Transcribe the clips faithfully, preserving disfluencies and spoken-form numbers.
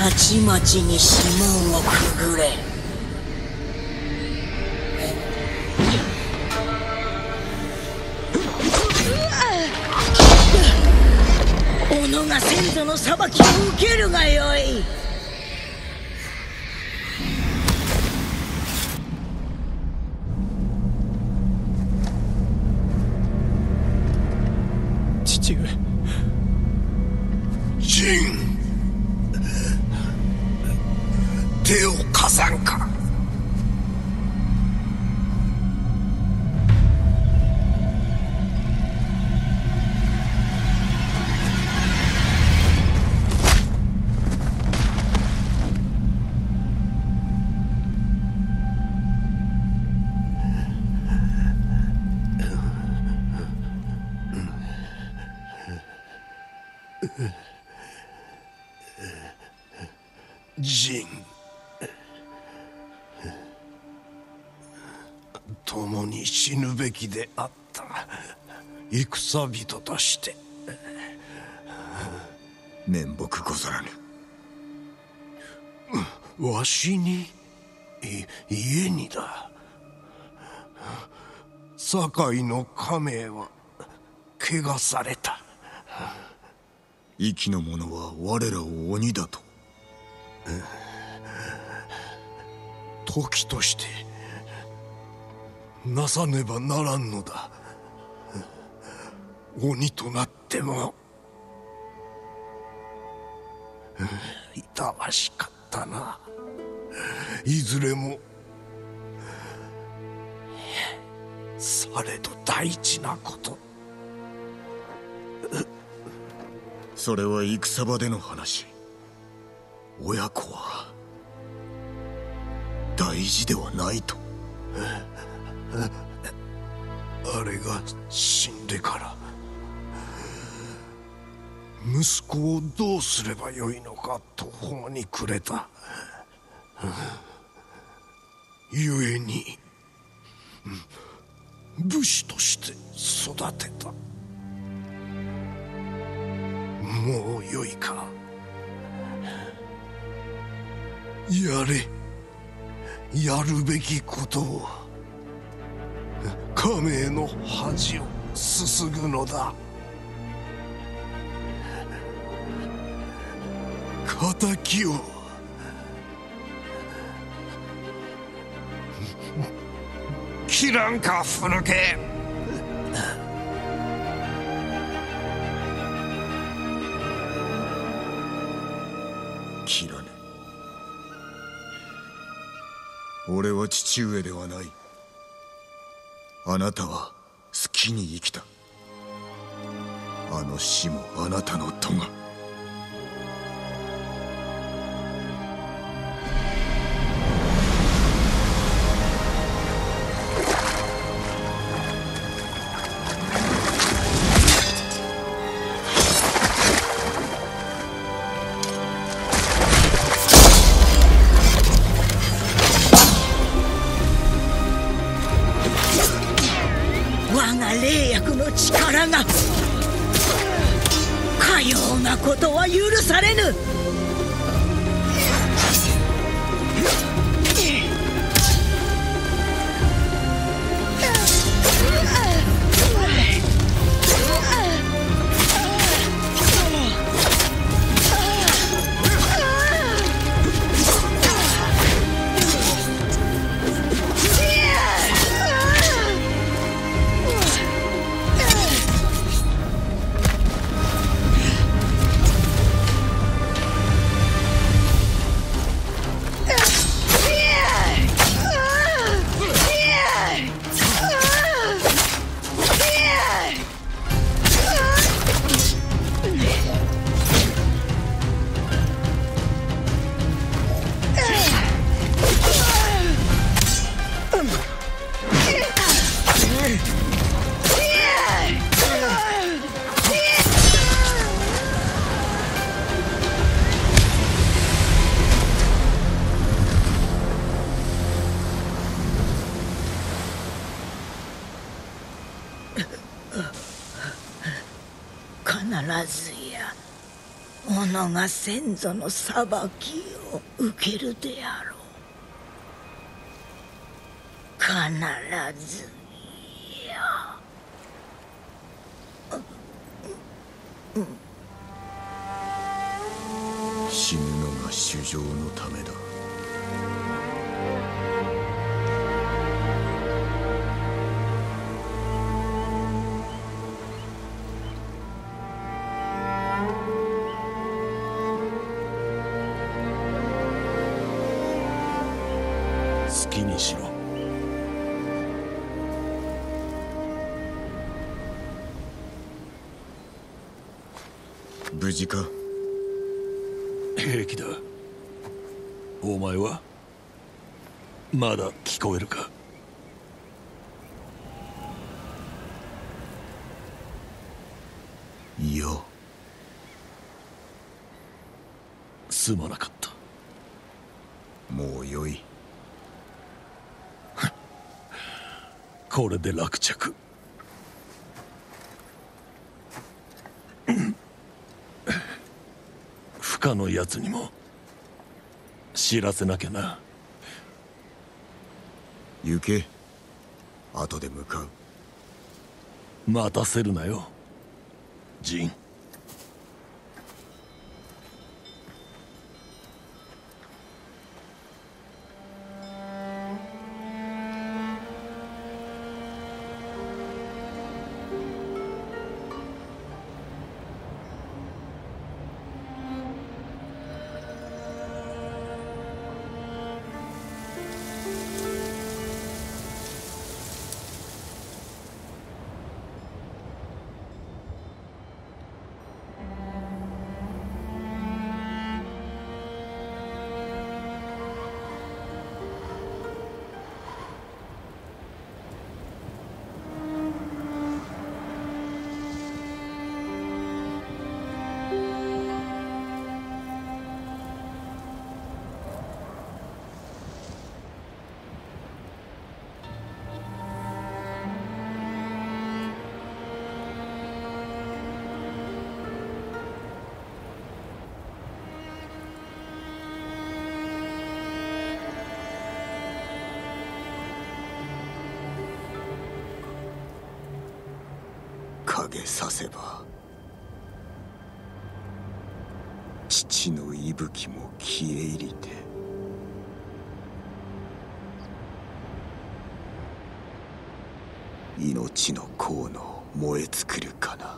ちまちに指紋をくぐれ。己が先祖の裁きを受けるがよい。 父上。 ジン、手を貸さんか。ジン、共に死ぬべきであった。戦人として面目ござらぬ。 わしにい家にだ。堺の家名は汚された。 息の者は我らを鬼だと。 時としてなさねばならんのだ。鬼となってもいたわしかったな。いずれもされど大事なこと。 それは戦場での話。親子は大事ではないと。 あれが死んでから息子をどうすればよいのか途方に暮れた。故に武士として育てた。もうよいか。やれ、やるべきことを。家名の恥をすすぐのだ。仇を切らんか、ふぬけ。 切らぬ。俺は父上ではない。あなたは好きに生きた。あの死もあなたの咎。 我が霊薬の力が。かようなことは許されぬ。必ずや己が先祖の裁きを受けるであろう。必ずや。 死ぬのが衆生のためだ。 好きにしろ。 無事か？ 平気だ。お前はまだ聞こえるか？ いや。 すまなかった。 もうよい。 これで落着。不可のやつにも知らせなきゃな。 行け。後で向かう。 待たせるなよ、ジン。 影させば父の息吹も消え入りて、命の河の燃え尽くるかな。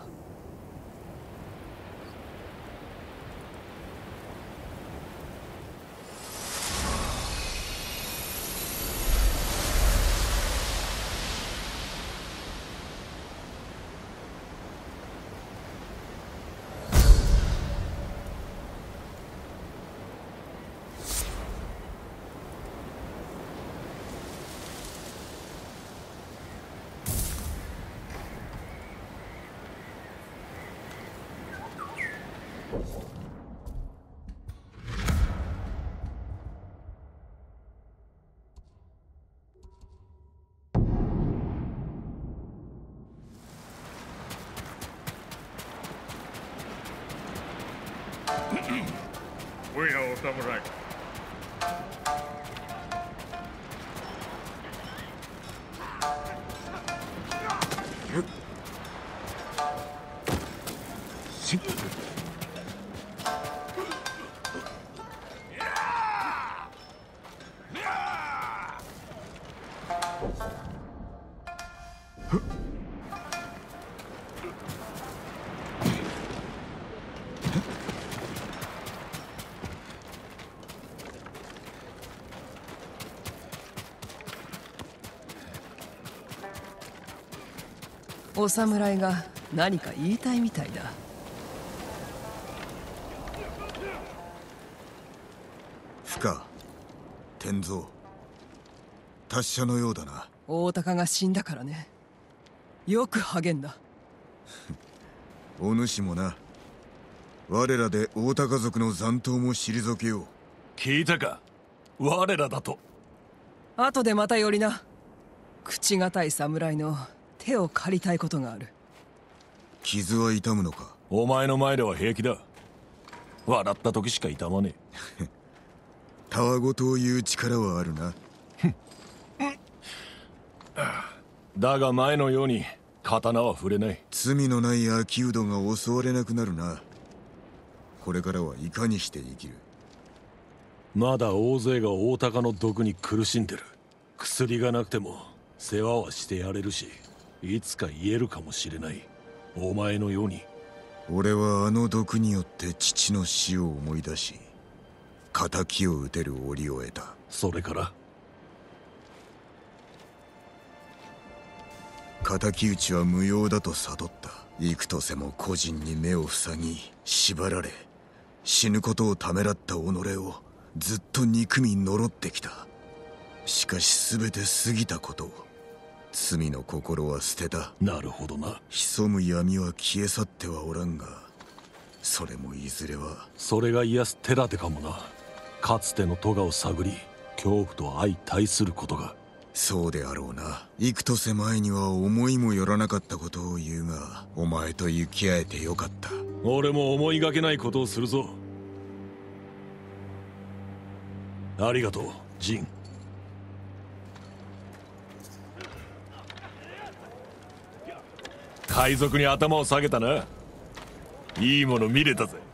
おいらお侍。 お侍が何か言いたいみたいだ。 深天蔵達者のようだな。 大鷹が死んだからね。よく励んだ。 お主もな。我らで大鷹族の残党も退けよう。 聞いたか、我らだと。 後でまた寄りな。口堅い侍の手を借りたいことがある。 傷は痛むのか？ お前の前では平気だ。 笑った時しか痛まねえ。 たわごとを言う力はあるな。 だが前のように刀は触れない。 罪のない秋人が襲われなくなるな。これからはいかにして生きる。 まだ大勢が大鷹の毒に苦しんでる。薬がなくても世話はしてやれるし、いつか言えるかもしれない。お前のように。 俺はあの毒によって父の死を思い出し、仇を討てる折を得た。 それから敵討ちは無用だと悟った。幾とせも個人に目を塞ぎ縛られ、死ぬことをためらった己をずっと憎み呪ってきた。しかし全て過ぎたことを、罪の心は捨てた。 なるほどな。 潜む闇は消え去ってはおらんが、それもいずれは。 それが癒す手立てかもな。かつての咎を探り、恐怖と相対することが。 そうであろうな。幾とせ前には思いもよらなかったことを言うが、お前と行き合えてよかった。 俺も思いがけないことをするぞ。ありがとう、ジン。海賊に頭を下げたな。いいもの見れたぜ。